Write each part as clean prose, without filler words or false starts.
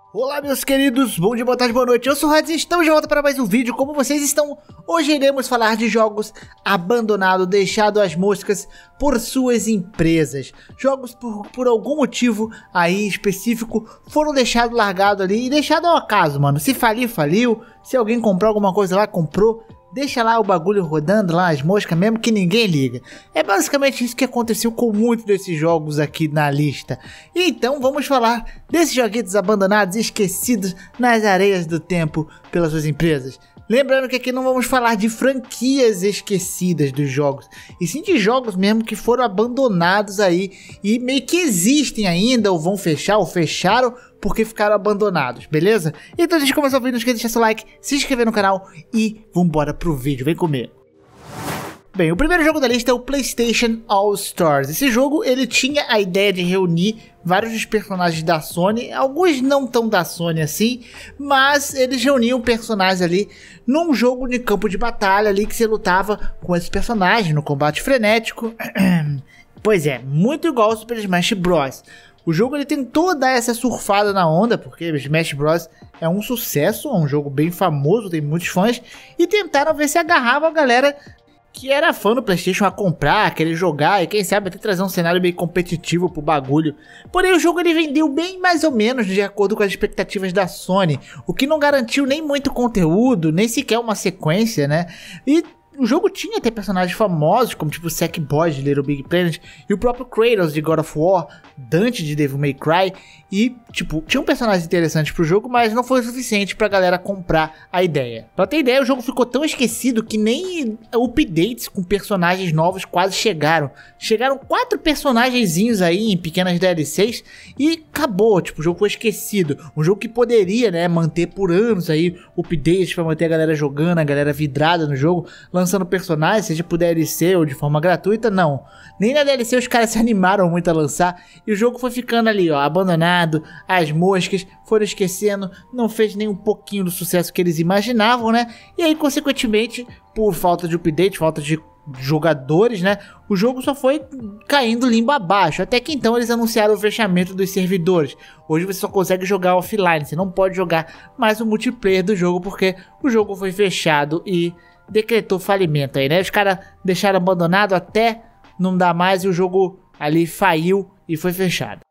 Olá meus queridos, bom dia, boa tarde, boa noite, eu sou o Hades e estamos de volta para mais um vídeo. Como vocês estão? Hoje iremos falar de jogos abandonados, deixados às moscas por suas empresas. Jogos por algum motivo aí específico foram deixados largados ali e deixados ao acaso, mano. Se falir, faliu, se alguém comprou alguma coisa lá, comprou. Deixa lá o bagulho rodando lá, as moscas mesmo que ninguém liga. É basicamente isso que aconteceu com muitos desses jogos aqui na lista. Então vamos falar desses joguetes abandonados e esquecidos nas areias do tempo pelas suas empresas. Lembrando que aqui não vamos falar de franquias esquecidas dos jogos, e sim de jogos mesmo que foram abandonados aí e meio que existem ainda, ou vão fechar, ou fecharam porque ficaram abandonados, beleza? Então antes de começar o vídeo, não esqueça de deixar seu like, se inscrever no canal e vambora pro vídeo, vem comigo. Bem, o primeiro jogo da lista é o PlayStation All Stars. Esse jogo, ele tinha a ideia de reunir vários dos personagens da Sony, alguns não tão da Sony assim, mas eles reuniam personagens ali num jogo de campo de batalha ali que você lutava com esses personagens no combate frenético. Pois é, muito igual ao Super Smash Bros. O jogo ele tentou dar essa surfada na onda, porque Smash Bros é um sucesso, é um jogo bem famoso, tem muitos fãs, e tentaram ver se agarrava a galera que era fã do PlayStation a comprar, querer jogar e quem sabe até trazer um cenário bem competitivo pro bagulho. Porém o jogo ele vendeu bem mais ou menos de acordo com as expectativas da Sony, o que não garantiu nem muito conteúdo, nem sequer uma sequência, né? E o jogo tinha até personagens famosos, como tipo Sackboy de Little Big Planet e o próprio Kratos de God of War, Dante de Devil May Cry, e tipo, tinham personagens interessantes pro jogo, mas não foi o suficiente pra galera comprar a ideia. Pra ter ideia, o jogo ficou tão esquecido que nem updates com personagens novos quase chegaram. Chegaram 4 personagenzinhos aí em pequenas DLCs e acabou, tipo, o jogo foi esquecido. Um jogo que poderia, né, manter por anos aí updates pra manter a galera jogando, a galera vidrada no jogo, lançando personagens, seja por DLC ou de forma gratuita, não. Nem na DLC os caras se animaram muito a lançar e o jogo foi ficando ali, ó, abandonado, as moscas foram esquecendo, não fez nem um pouquinho do sucesso que eles imaginavam, né? E aí, consequentemente, por falta de update, falta de jogadores, né? O jogo só foi caindo limbo abaixo, até que então eles anunciaram o fechamento dos servidores. Hoje você só consegue jogar offline, você não pode jogar mais o multiplayer do jogo porque o jogo foi fechado e decretou falimento aí, né? Os caras deixaram abandonado até não dar mais e o jogo ali faliu e foi fechado.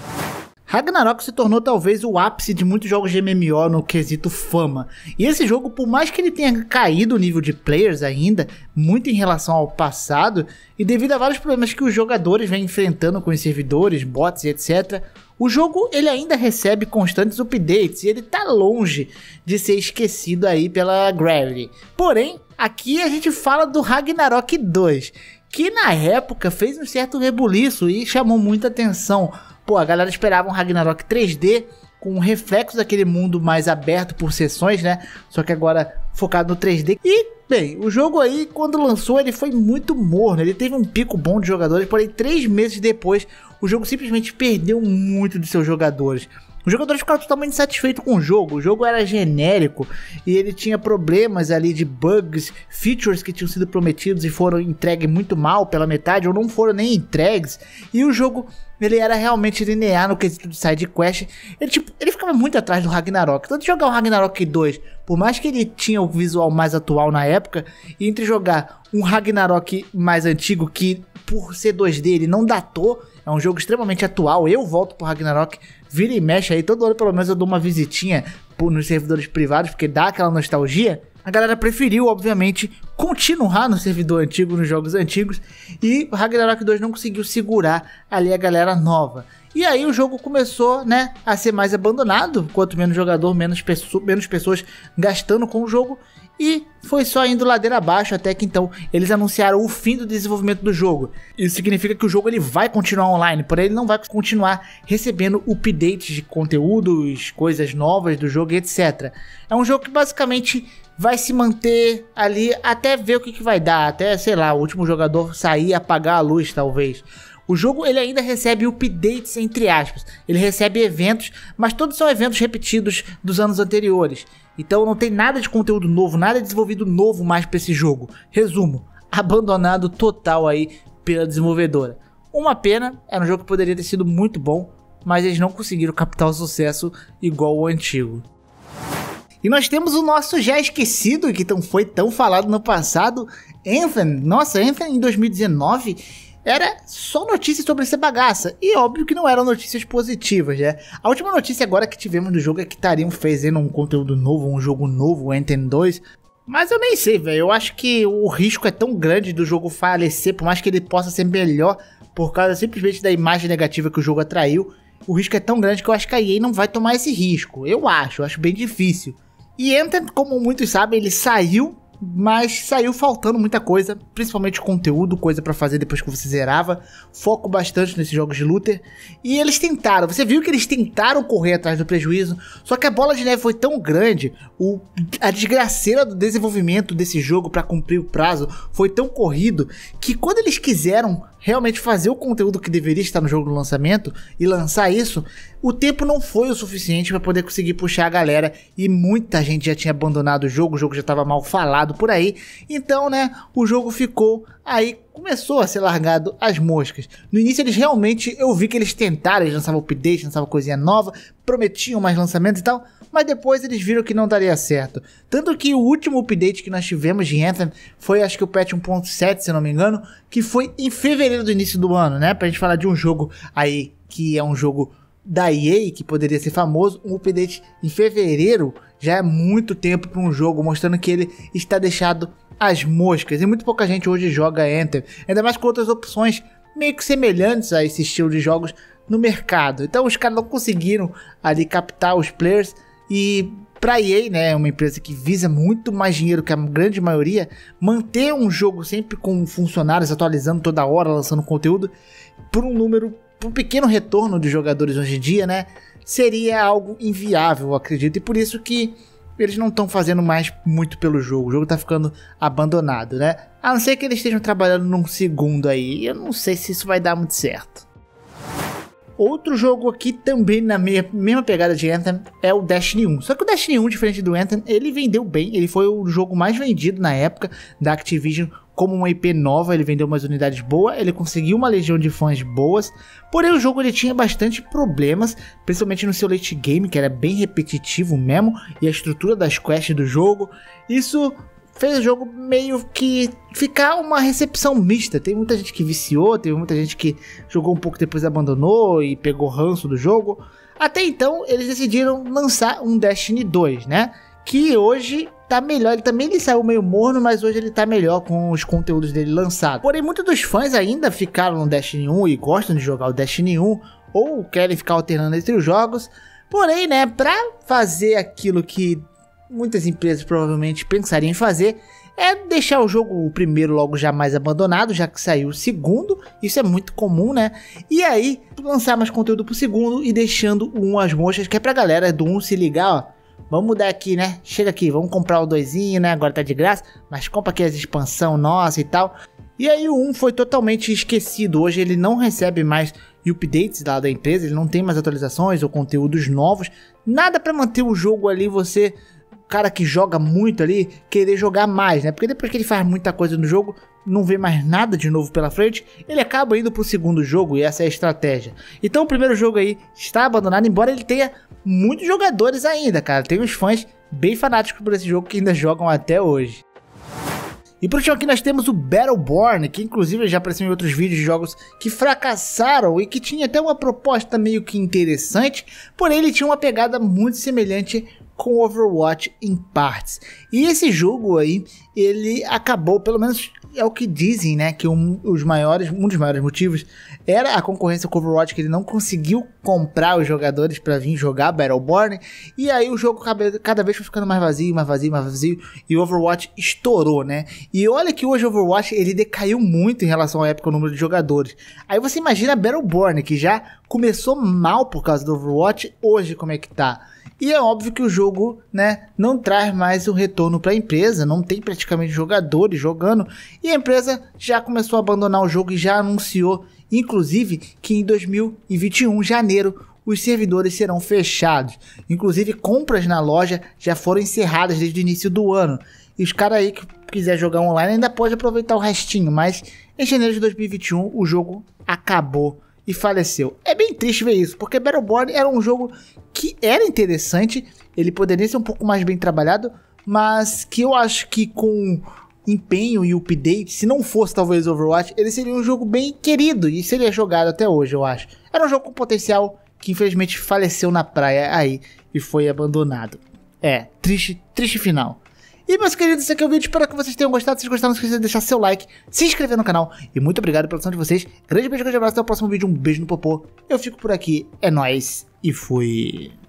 Ragnarok se tornou talvez o ápice de muitos jogos de MMO no quesito fama. E esse jogo, por mais que ele tenha caído o nível de players ainda, muito em relação ao passado, e devido a vários problemas que os jogadores vêm enfrentando com os servidores, bots e etc., o jogo ele ainda recebe constantes updates e ele tá longe de ser esquecido aí pela Gravity. Porém, aqui a gente fala do Ragnarok 2, que na época fez um certo rebuliço e chamou muita atenção. Pô, a galera esperava um Ragnarok 3D com um reflexo daquele mundo mais aberto por seções, né? Só que agora focado no 3D. E, bem, o jogo aí, quando lançou, ele foi muito morno. Ele teve um pico bom de jogadores, porém 3 meses depois, o jogo simplesmente perdeu muito de seus jogadores. Os jogadores ficaram totalmente satisfeitos com o jogo era genérico e ele tinha problemas ali de bugs, features que tinham sido prometidos e foram entregues muito mal pela metade ou não foram nem entregues, e o jogo ele era realmente linear no quesito de side quest. Ele ficava muito atrás do Ragnarok. Tanto jogar o Ragnarok 2, por mais que ele tinha o visual mais atual na época, e entre jogar um Ragnarok mais antigo que por ser 2D ele não datou, é um jogo extremamente atual. Eu volto pro Ragnarok, vira e mexe aí, todo ano pelo menos eu dou uma visitinha nos servidores privados, porque dá aquela nostalgia. A galera preferiu, obviamente, continuar no servidor antigo, nos jogos antigos, e o Ragnarok 2 não conseguiu segurar ali a galera nova. E aí o jogo começou, né, a ser mais abandonado, quanto menos jogador, menos pessoas gastando com o jogo, e foi só indo ladeira abaixo até que então eles anunciaram o fim do desenvolvimento do jogo. Isso significa que o jogo ele vai continuar online, porém ele não vai continuar recebendo updates de conteúdos, coisas novas do jogo, etc. É um jogo que basicamente vai se manter ali até ver o que vai dar, até, sei lá, o último jogador sair e apagar a luz, talvez. O jogo ele ainda recebe updates, entre aspas. Ele recebe eventos, mas todos são eventos repetidos dos anos anteriores. Então não tem nada de conteúdo novo, nada desenvolvido novo mais para esse jogo. Resumo, abandonado total aí pela desenvolvedora. Uma pena, era um jogo que poderia ter sido muito bom. mas eles não conseguiram captar o sucesso igual o antigo. E nós temos o nosso já esquecido, que foi tão falado no passado, Anthem. Nossa, Anthem em 2019 era só notícias sobre essa bagaça. E óbvio que não eram notícias positivas, né? A última notícia agora que tivemos do jogo é que estariam fazendo um conteúdo novo, um jogo novo, o Anthem 2. Mas eu nem sei, velho. Eu acho que o risco é tão grande do jogo falecer, por mais que ele possa ser melhor, por causa simplesmente da imagem negativa que o jogo atraiu. O risco é tão grande que eu acho que a EA não vai tomar esse risco. Eu acho bem difícil. E Anthem, como muitos sabem, ele saiu, mas saiu faltando muita coisa, principalmente conteúdo, coisa pra fazer depois que você zerava. Foco bastante nesses jogos de looter. E eles tentaram, você viu que eles tentaram correr atrás do prejuízo, só que a bola de neve foi tão grande, a desgraceira do desenvolvimento desse jogo pra cumprir o prazo foi tão corrido, que quando eles quiseram realmente fazer o conteúdo que deveria estar no jogo no lançamento e lançar isso, o tempo não foi o suficiente para poder conseguir puxar a galera, e muita gente já tinha abandonado o jogo já estava mal falado por aí. Então, né, o jogo ficou aí, começou a ser largado às moscas. No início eles realmente, eu vi que eles tentaram, eles lançavam update, lançavam coisinha nova, prometiam mais lançamentos e tal, mas depois eles viram que não daria certo. Tanto que o último update que nós tivemos de Anthem foi, acho que o patch 1.7, se não me engano, que foi em fevereiro do início do ano, né? Pra gente falar de um jogo aí que é um jogo da EA, que poderia ser famoso. Um update em fevereiro já é muito tempo para um jogo, mostrando que ele está deixado às moscas. E muito pouca gente hoje joga Anthem, ainda mais com outras opções meio que semelhantes a esse estilo de jogos no mercado. Então os caras não conseguiram ali captar os players. E pra EA, né, uma empresa que visa muito mais dinheiro que a grande maioria, manter um jogo sempre com funcionários atualizando toda hora, lançando conteúdo, por um pequeno retorno de jogadores hoje em dia, né, seria algo inviável, eu acredito. E por isso que eles não estão fazendo mais muito pelo jogo. O jogo tá ficando abandonado, né? A não ser que eles estejam trabalhando num segundo aí. Eu não sei se isso vai dar muito certo. Outro jogo aqui também na mesma pegada de Anthem é o Destiny 1. Só que o Destiny 1, diferente do Anthem, ele vendeu bem. Ele foi o jogo mais vendido na época da Activision como uma IP nova. Ele vendeu umas unidades boas, ele conseguiu uma legião de fãs boas. Porém o jogo ele tinha bastante problemas, principalmente no seu late game, que era bem repetitivo mesmo. E a estrutura das quests do jogo, isso fez o jogo meio que ficar uma recepção mista. Tem muita gente que viciou, teve muita gente que jogou um pouco depois abandonou e pegou ranço do jogo. Até então eles decidiram lançar um Destiny 2, né? Que hoje tá melhor, ele saiu meio morno, mas hoje ele tá melhor com os conteúdos dele lançados. Porém muitos dos fãs ainda ficaram no Destiny 1 e gostam de jogar o Destiny 1, ou querem ficar alternando entre os jogos. Porém, né, pra fazer aquilo que muitas empresas provavelmente pensariam em fazer, é deixar o jogo, o primeiro, logo já mais abandonado, já que saiu o segundo. Isso é muito comum, né? E aí, lançar mais conteúdo pro segundo e deixando o 1 às moscas, que é pra galera do 1 se ligar, ó. Vamos mudar aqui, né? Chega aqui, vamos comprar o 2zinho, né? Agora tá de graça, mas compra aqui as expansão nossa e tal. E aí o 1 foi totalmente esquecido. Hoje ele não recebe mais updates lá da empresa, ele não tem mais atualizações ou conteúdos novos. Nada pra manter o jogo ali, você, cara que joga muito ali, querer jogar mais, né? Porque depois que ele faz muita coisa no jogo, não vê mais nada de novo pela frente, ele acaba indo pro segundo jogo, e essa é a estratégia. Então o primeiro jogo aí está abandonado, embora ele tenha muitos jogadores ainda, cara. Tem uns fãs bem fanáticos por esse jogo que ainda jogam até hoje. E por último aqui nós temos o Battleborn, que inclusive já apareceu em outros vídeos de jogos que fracassaram e que tinha até uma proposta meio que interessante, porém ele tinha uma pegada muito semelhante com Overwatch em partes. E esse jogo aí, ele acabou, pelo menos é o que dizem, né, que um dos maiores motivos era a concorrência com o Overwatch, que ele não conseguiu comprar os jogadores para vir jogar Battleborn, e aí o jogo cada vez foi ficando mais vazio, e o Overwatch estourou, né? E olha que hoje o Overwatch ele decaiu muito em relação à época o número de jogadores. Aí você imagina Battleborn, que já começou mal por causa do Overwatch, hoje como é que tá? E é óbvio que o jogo, né, não traz mais o retorno para a empresa, não tem praticamente jogadores jogando, e a empresa já começou a abandonar o jogo e já anunciou, inclusive, que em 2021, janeiro, os servidores serão fechados. Inclusive, compras na loja já foram encerradas desde o início do ano. E os caras aí que quiser jogar online ainda pode aproveitar o restinho, mas em janeiro de 2021 o jogo acabou. e faleceu. É bem triste ver isso, porque Battleborn era um jogo que era interessante, ele poderia ser um pouco mais bem trabalhado, mas que eu acho que com empenho e update, se não fosse talvez Overwatch, ele seria um jogo bem querido e seria jogado até hoje, eu acho. Era um jogo com potencial que infelizmente faleceu na praia aí e foi abandonado. Triste final. E meus queridos, esse aqui é o vídeo, espero que vocês tenham gostado. Se vocês gostaram, não esqueça de deixar seu like, se inscrever no canal. E muito obrigado pela atenção de vocês. Grande beijo, grande abraço, até o próximo vídeo, um beijo no popô. Eu fico por aqui, é nóis e fui.